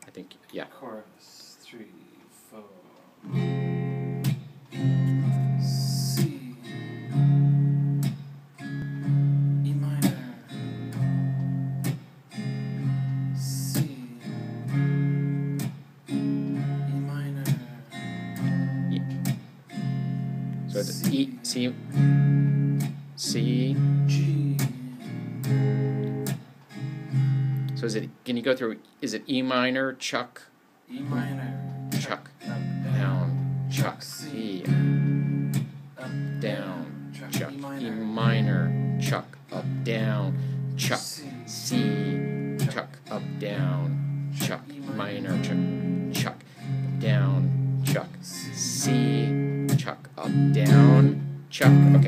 I think, yeah. Chorus 3, 4. C, E minor, C, E minor. So it's E, C, C. G. So is it? Can you go through? Is it E minor, Chuck? E minor, Chuck, up, down, Chuck, C, E, up, down, Chuck, Chuck, E E minor, minor, Chuck, up, down, Chuck, C, C, Chuck, up, down, Chuck, E minor, Chuck, down, Chuck, C, Chuck, up, down, Chuck,